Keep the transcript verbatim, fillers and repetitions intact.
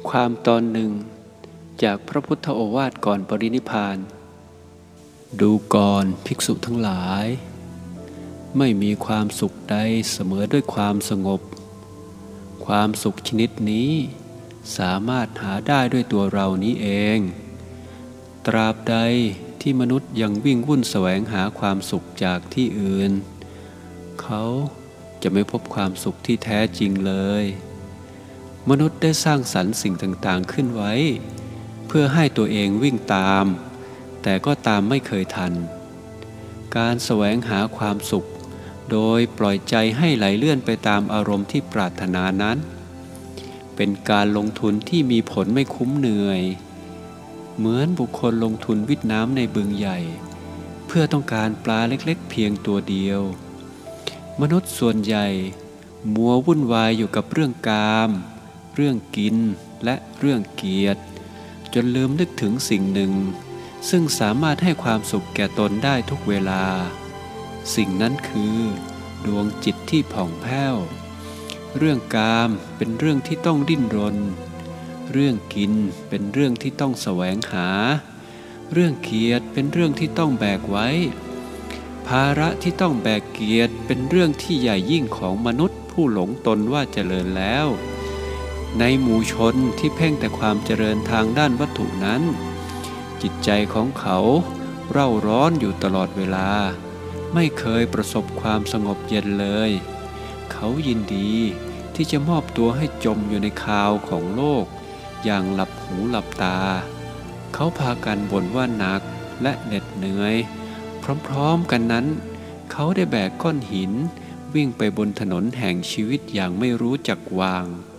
ความตอนหนึ่งจากพระพุทธโอวาทก่อนปรินิพพานดูก่อนภิกษุทั้งหลายไม่มีความสุขใดเสมอด้วยความสงบความสุขชนิดนี้สามารถหาได้ด้วยตัวเรานี้เองตราบใดที่มนุษย์ยังวิ่งวุ่นแสวงหาความสุขจากที่อื่นเขาจะไม่พบความสุขที่แท้จริงเลยมนุษย์ได้สร้างสรรค์สิ่งต่างๆขึ้นไว้เพื่อให้ตัวเองวิ่งตามแต่ก็ตามไม่เคยทันการแสวงหาความสุขโดยปล่อยใจให้ไหลเลื่อนไปตามอารมณ์ที่ปรารถนานั้นเป็นการลงทุนที่มีผลไม่คุ้มเหนื่อยเหมือนบุคคลลงทุนวิทย์น้ำในบึงใหญ่เพื่อต้องการปลาเล็กๆเพียงตัวเดียวมนุษย์ส่วนใหญ่มัววุ่นวายอยู่กับเรื่องกามเรื่องกินและเรื่องเกียรติจนลืมนึกถึงสิ่งหนึ่งซึ่งสามารถให้ความสุขแก่ตนได้ทุกเวลาสิ่งนั้นคือดวงจิตที่ผ่องแผ้วเรื่องกามเป็นเรื่องที่ต้องดิ้นรนเรื่องกินเป็นเรื่องที่ต้องแสวงหาเรื่องเกียรติเป็นเรื่องที่ต้องแบกไว้ภาระที่ต้องแบกเกียรติเป็นเรื่องที่ใหญ่ยิ่งของมนุษย์ผู้หลงตนว่าเจริญแล้วในหมู่ชนที่เพ่งแต่ความเจริญทางด้านวัตถุนั้นจิตใจของเขาเร่าร้อนอยู่ตลอดเวลาไม่เคยประสบความสงบเย็นเลยเขายินดีที่จะมอบตัวให้จมอยู่ในคาวของโลกอย่างหลับหูหลับตาเขาพากันบ่นว่าหนักและเหน็ดเหนื่อยพร้อมๆกันนั้นเขาได้แบกก้อนหินวิ่งไปบนถนนแห่งชีวิตอย่างไม่รู้จักวาง